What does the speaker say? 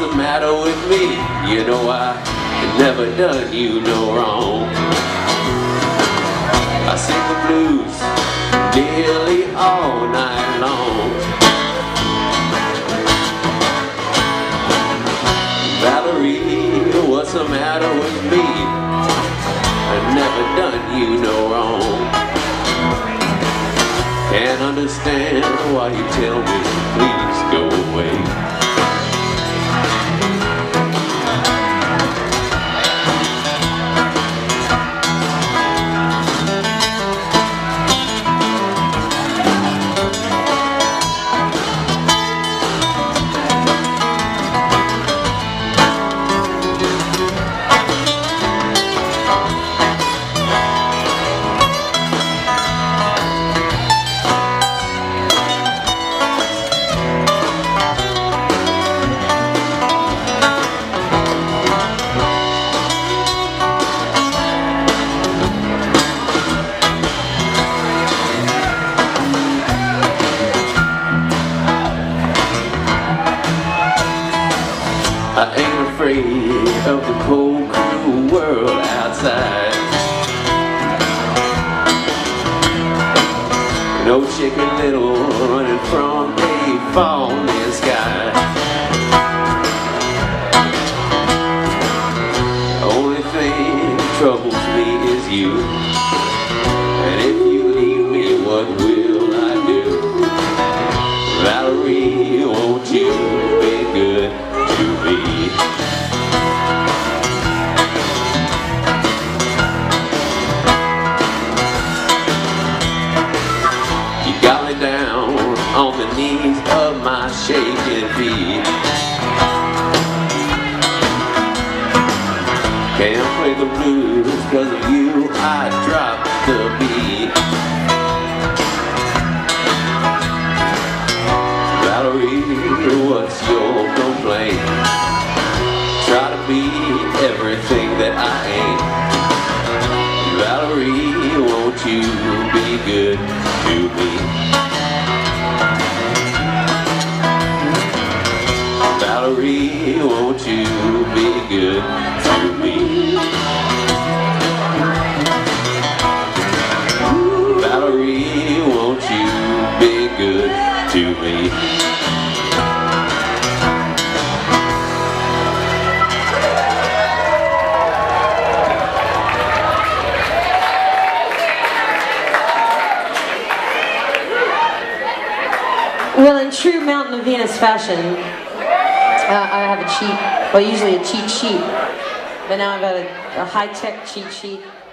the matter with me? You know I never done you no wrong. I sing the blues nearly all night long. Valerie, what's the matter with me? I never done you no wrong. Can't understand why you tell me please go away. I ain't afraid of the cold, cruel world outside. No chicken little running from a falling sky. The only thing that troubles me is you. And if you leave me, what will I do? Valerie, won't you be good to me? You got me down on the knees of my shaking feet. Can't play the blues 'cause of you, I dropped the beat. Valerie, what's your complaint? Try to be everything that I ain't. Valerie, won't you be good to me? Valerie, won't you be good to me? Valerie, won't you be good to me? Well, in true Mountain of Venus fashion, I have a cheat, well, usually a cheat sheet, but now I've got a high-tech cheat sheet.